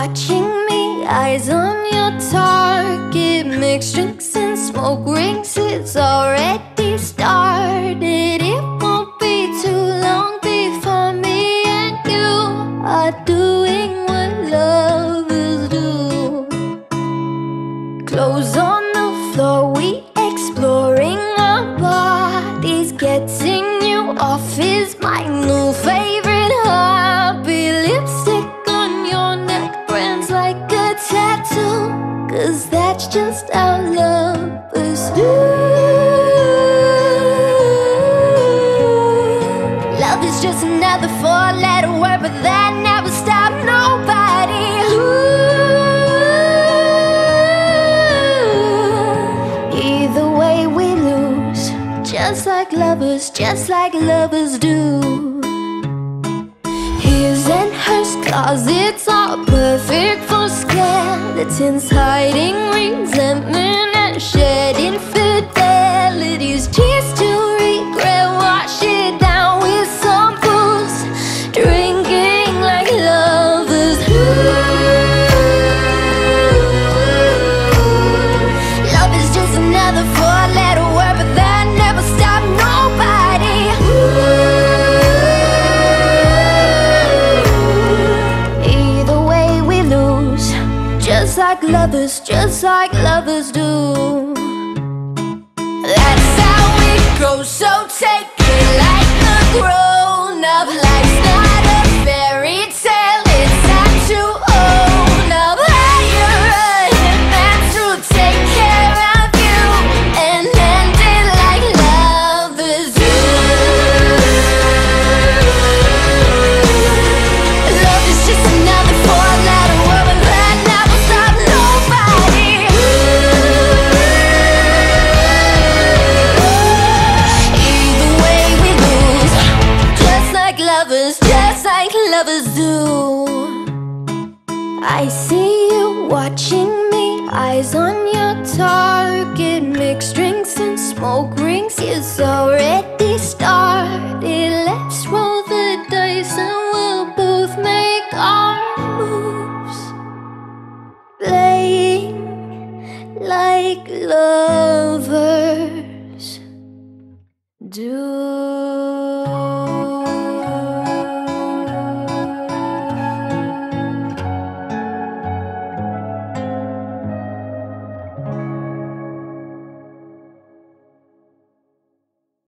watching me, eyes on your target. Mixed drinks and smoke rings, it's already started. It won't be too long before me and you are doing what lovers do. Clothes on the floor, we exploring our bodies. Getting you off is my new favorite hobby. Lipstick on your neck burns like a tattoo, 'cause that's just how lovers do. Love is just another four-letter word, but that never stopped nobody. Either way we lose, just like lovers do. His and hers closets are perfect for skeletons, hiding resentment and shed infidelities. Tears to regret, wash it down with some booze, drinking like lovers do. Love is just another four-letter word, but that never stopped nobody. Either way we lose, just like lovers do. That's how it goes, so take it like a grown-up. Life's not a fairy tale, it's time to own up. Hire a hitman to take care of you and end it like lovers do. Love is just another four-letter word, but that never stopped nobody. Either way we lose, just like lovers do. I see you watching me, eyes on your target. Mixed drinks and smoke rings, it's already started. Let's roll the dice and we'll both make our moves, playing like lovers do.